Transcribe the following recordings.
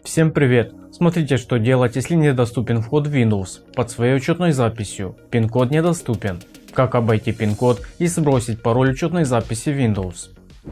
Всем привет! Смотрите, что делать, если недоступен вход в Windows под своей учетной записью. Пин-код недоступен. Как обойти пин-код и сбросить пароль учетной записи Windows.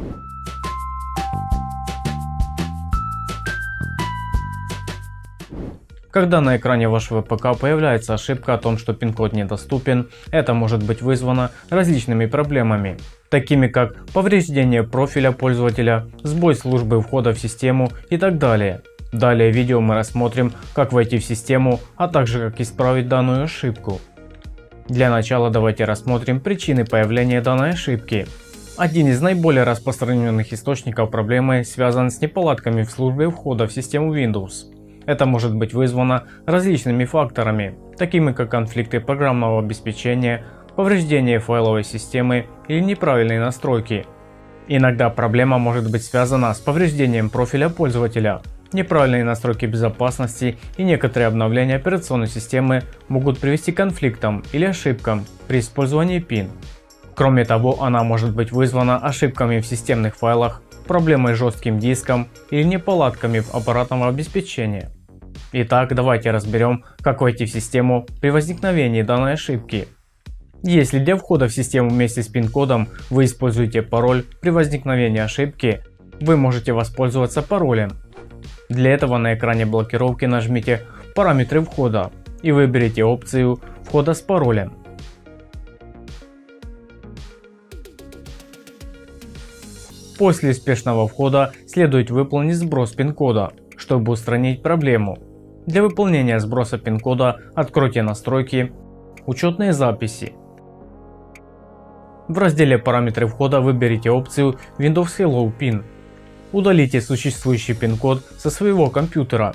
Когда на экране вашего ПК появляется ошибка о том, что пин-код недоступен, это может быть вызвано различными проблемами, такими как повреждение профиля пользователя, сбой службы входа в систему и так далее. Далее в видео мы рассмотрим, как войти в систему, а также как исправить данную ошибку. Для начала давайте рассмотрим причины появления данной ошибки. Один из наиболее распространенных источников проблемы связан с неполадками в службе входа в систему Windows. Это может быть вызвано различными факторами, такими как конфликты программного обеспечения, повреждение файловой системы или неправильные настройки. Иногда проблема может быть связана с повреждением профиля пользователя. Неправильные настройки безопасности и некоторые обновления операционной системы могут привести к конфликтам или ошибкам при использовании PIN. Кроме того, она может быть вызвана ошибками в системных файлах, проблемой с жестким диском или неполадками в аппаратного обеспечения. Итак, давайте разберем, как войти в систему при возникновении данной ошибки. Если для входа в систему вместе с пин-кодом вы используете пароль, при возникновении ошибки вы можете воспользоваться паролем. Для этого на экране блокировки нажмите «Параметры входа» и выберите опцию «Входа с паролем». После успешного входа следует выполнить сброс пин-кода, чтобы устранить проблему. Для выполнения сброса пин-кода откройте настройки, учетные записи. В разделе «Параметры входа» выберите опцию Windows Hello PIN. Удалите существующий пин-код со своего компьютера,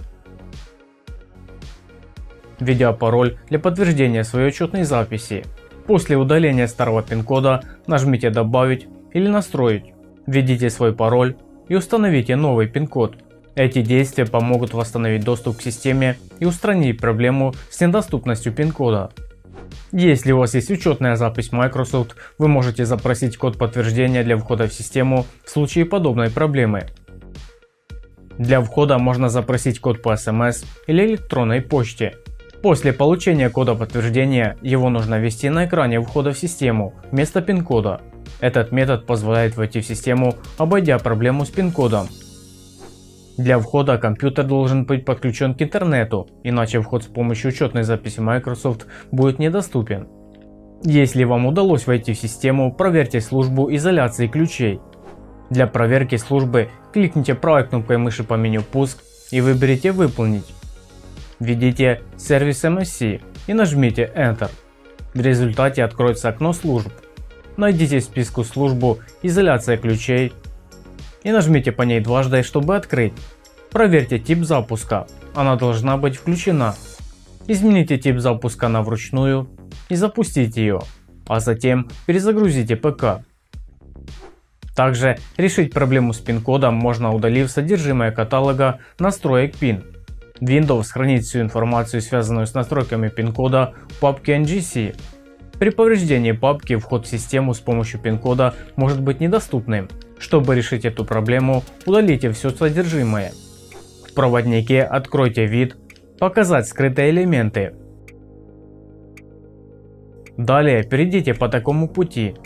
введя пароль для подтверждения своей учетной записи. После удаления старого пин-кода нажмите «Добавить» или «Настроить». Введите свой пароль и установите новый пин-код. Эти действия помогут восстановить доступ к системе и устранить проблему с недоступностью пин-кода. Если у вас есть учетная запись Microsoft, вы можете запросить код подтверждения для входа в систему в случае подобной проблемы. Для входа можно запросить код по SMS или электронной почте. После получения кода подтверждения его нужно ввести на экране входа в систему вместо пин-кода. Этот метод позволяет войти в систему, обойдя проблему с пин-кодом. Для входа компьютер должен быть подключен к интернету, иначе вход с помощью учетной записи Microsoft будет недоступен. Если вам удалось войти в систему, проверьте службу изоляции ключей. Для проверки службы кликните правой кнопкой мыши по меню «Пуск» и выберите «Выполнить». Введите сервис MSC и нажмите Enter. В результате откроется окно служб. Найдите в списку службу «Изоляция ключей» и нажмите по ней дважды, чтобы открыть. Проверьте тип запуска, она должна быть включена. Измените тип запуска на вручную и запустите ее, а затем перезагрузите ПК. Также решить проблему с пин-кодом можно, удалив содержимое каталога настроек PIN. Windows хранит всю информацию, связанную с настройками пин-кода в папке NGC. При повреждении папки вход в систему с помощью пин-кода может быть недоступным. Чтобы решить эту проблему, удалите все содержимое. В проводнике откройте вид «Показать скрытые элементы». Далее перейдите по такому пути.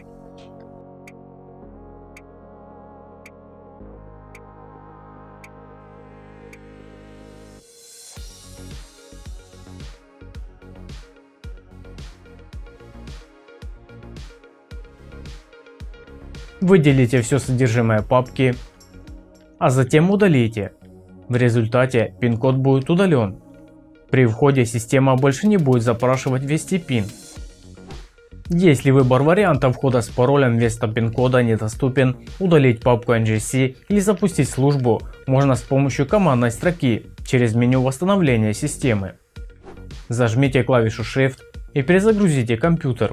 Выделите все содержимое папки, а затем удалите. В результате пин-код будет удален. При входе система больше не будет запрашивать ввести PIN. Если выбор варианта входа с паролем вместо пин-кода недоступен, удалить папку NGC или запустить службу можно с помощью командной строки через меню восстановления системы. Зажмите клавишу Shift и перезагрузите компьютер.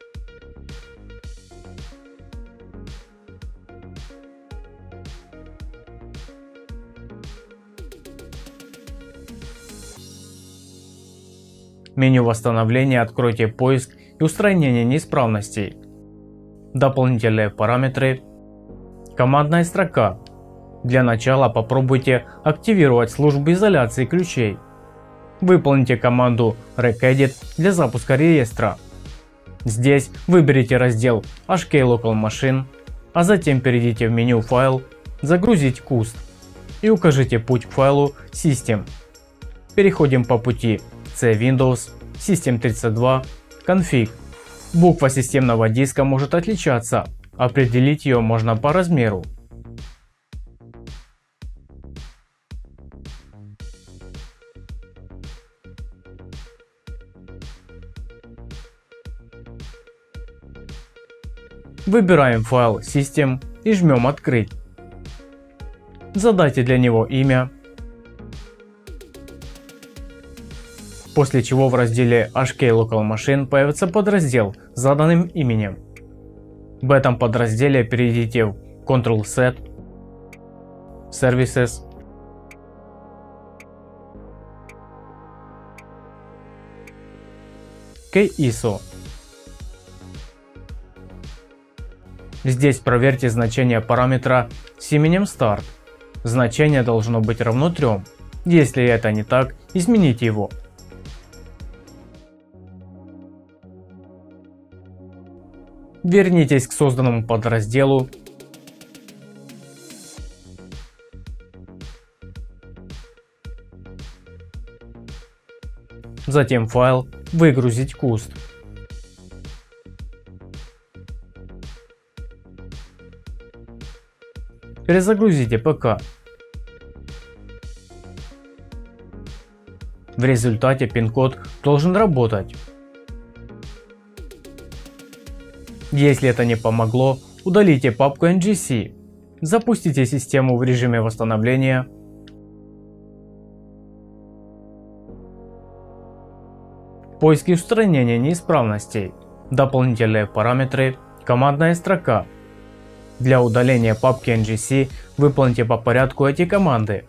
В меню восстановления откройте поиск и устранение неисправностей. Дополнительные параметры. Командная строка. Для начала попробуйте активировать службу изоляции ключей. Выполните команду Reqedit для запуска реестра. Здесь выберите раздел HK Local Machine, а затем перейдите в меню «Файл», «Загрузить куст» и укажите путь к файлу System. Переходим по пути C Windows, System32, Config. Буква системного диска может отличаться, определить ее можно по размеру. Выбираем файл System и жмем «Открыть». Задайте для него имя, после чего в разделе HK Local Machine появится подраздел с заданным именем. В этом подразделе перейдите в Ctrl-Z, Services, KISO. Здесь проверьте значение параметра с именем Start. Значение должно быть равно 3. Если это не так, измените его. Вернитесь к созданному подразделу. Затем файл «Выгрузить куст». Перезагрузите ПК. В результате пин-код должен работать. Если это не помогло, удалите папку NGC. Запустите систему в режиме восстановления. Поиск и устранение неисправностей. Дополнительные параметры. Командная строка. Для удаления папки NGC выполните по порядку эти команды.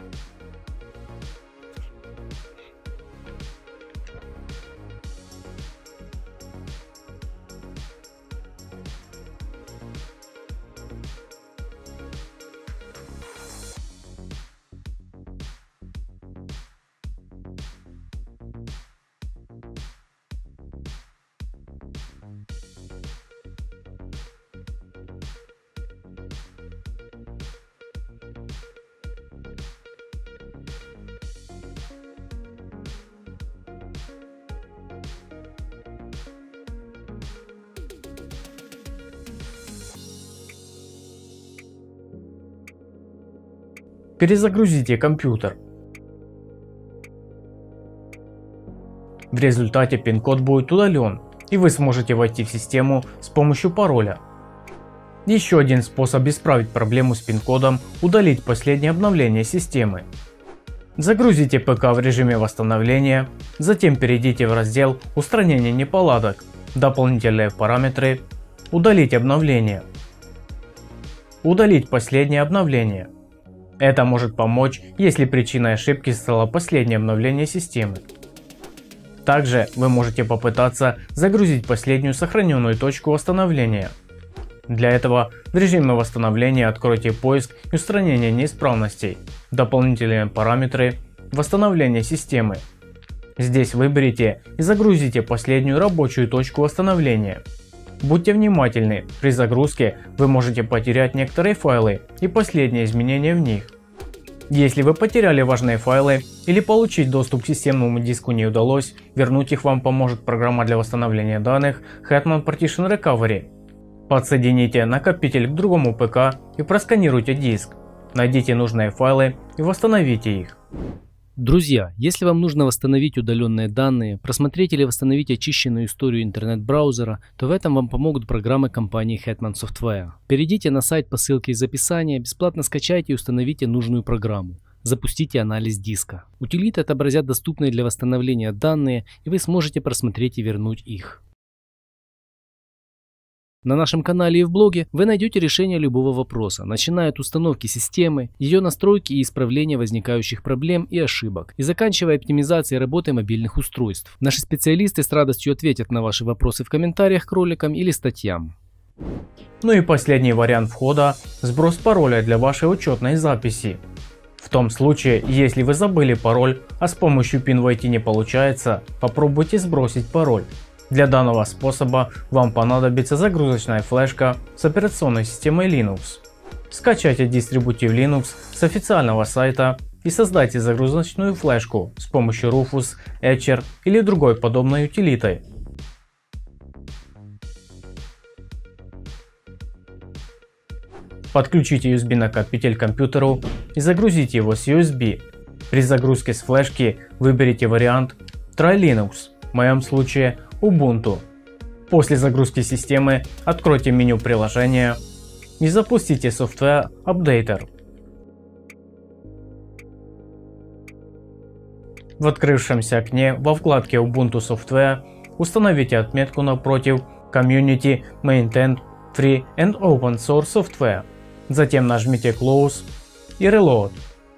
Перезагрузите компьютер. В результате пин-код будет удален, и вы сможете войти в систему с помощью пароля. Еще один способ исправить проблему с пин-кодом – удалить последнее обновление системы. Загрузите ПК в режиме восстановления, затем перейдите в раздел «Устранение неполадок», «Дополнительные параметры», «Удалить обновление», «Удалить последнее обновление». Это может помочь, если причиной ошибки стало последнее обновление системы. Также вы можете попытаться загрузить последнюю сохраненную точку восстановления. Для этого в режиме восстановления откройте поиск и устранение неисправностей, дополнительные параметры, восстановление системы. Здесь выберите и загрузите последнюю рабочую точку восстановления. Будьте внимательны, при загрузке вы можете потерять некоторые файлы и последние изменения в них. Если вы потеряли важные файлы или получить доступ к системному диску не удалось, вернуть их вам поможет программа для восстановления данных Hetman Partition Recovery. Подсоедините накопитель к другому ПК и просканируйте диск. Найдите нужные файлы и восстановите их. Друзья, если вам нужно восстановить удаленные данные, просмотреть или восстановить очищенную историю интернет-браузера, то в этом вам помогут программы компании Hetman Software. Перейдите на сайт по ссылке из описания, бесплатно скачайте и установите нужную программу. Запустите анализ диска. Утилиты отобразят доступные для восстановления данные, и вы сможете просмотреть и вернуть их. На нашем канале и в блоге вы найдете решение любого вопроса, начиная от установки системы, ее настройки и исправления возникающих проблем и ошибок, и заканчивая оптимизацией работы мобильных устройств. Наши специалисты с радостью ответят на ваши вопросы в комментариях к роликам или статьям. Ну и последний вариант входа – сброс пароля для вашей учетной записи. В том случае, если вы забыли пароль, а с помощью PIN войти не получается, попробуйте сбросить пароль. Для данного способа вам понадобится загрузочная флешка с операционной системой Linux. Скачайте дистрибутив Linux с официального сайта и создайте загрузочную флешку с помощью Rufus, Etcher или другой подобной утилитой. Подключите USB накопитель к компьютеру и загрузите его с USB. При загрузке с флешки выберите вариант Try Linux, в моем случае Ubuntu. После загрузки системы откройте меню приложения и запустите Software Updater. В открывшемся окне во вкладке Ubuntu Software установите отметку напротив Community Maintained Free and Open Source Software. Затем нажмите Close и Reload.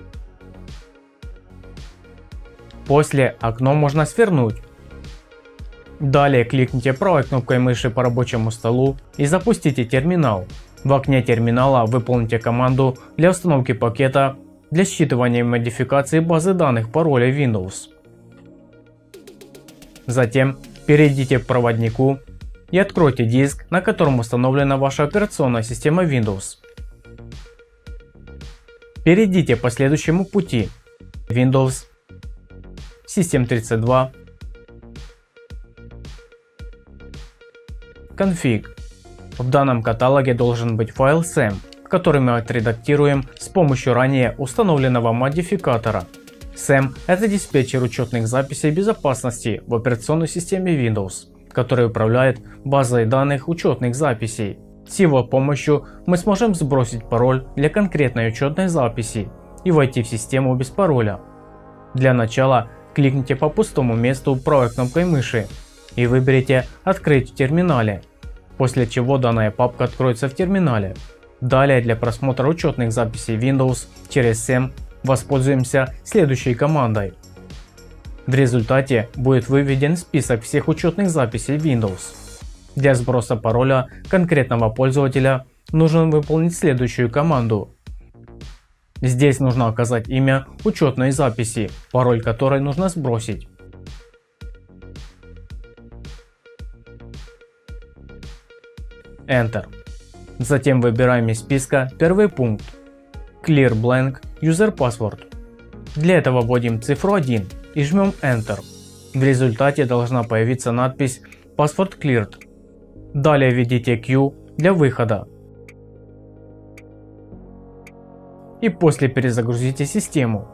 После окно можно свернуть. Далее кликните правой кнопкой мыши по рабочему столу и запустите терминал. В окне терминала выполните команду для установки пакета для считывания и модификации базы данных пароля Windows. Затем перейдите к проводнику и откройте диск, на котором установлена ваша операционная система Windows. Перейдите по следующему пути: Windows, System32, Config. В данном каталоге должен быть файл SAM, который мы отредактируем с помощью ранее установленного модификатора. SAM – это диспетчер учетных записей безопасности в операционной системе Windows, который управляет базой данных учетных записей. С его помощью мы сможем сбросить пароль для конкретной учетной записи и войти в систему без пароля. Для начала кликните по пустому месту правой кнопкой мыши и выберите «Открыть в терминале», после чего данная папка откроется в терминале. Далее для просмотра учетных записей Windows через SAM воспользуемся следующей командой. В результате будет выведен список всех учетных записей Windows. Для сброса пароля конкретного пользователя нужно выполнить следующую команду. Здесь нужно указать имя учетной записи, пароль которой нужно сбросить. Enter. Затем выбираем из списка первый пункт Clear Blank User Password. Для этого вводим цифру 1 и жмем Enter. В результате должна появиться надпись Password Cleared. Далее введите Q для выхода. И после перезагрузите систему.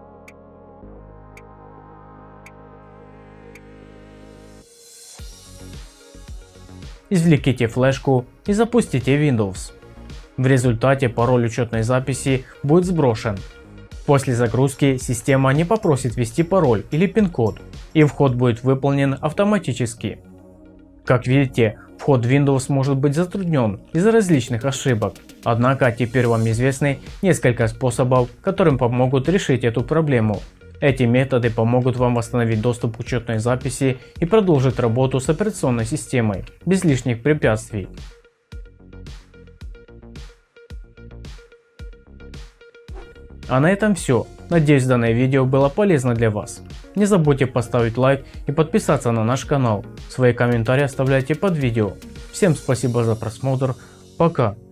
Извлеките флешку и запустите Windows. В результате пароль учетной записи будет сброшен. После загрузки система не попросит ввести пароль или пин-код, и вход будет выполнен автоматически. Как видите, вход в Windows может быть затруднен из-за различных ошибок, однако теперь вам известны несколько способов, которым помогут решить эту проблему. Эти методы помогут вам восстановить доступ к учетной записи и продолжить работу с операционной системой без лишних препятствий. А на этом все. Надеюсь, данное видео было полезно для вас. Не забудьте поставить лайк и подписаться на наш канал. Свои комментарии оставляйте под видео. Всем спасибо за просмотр. Пока.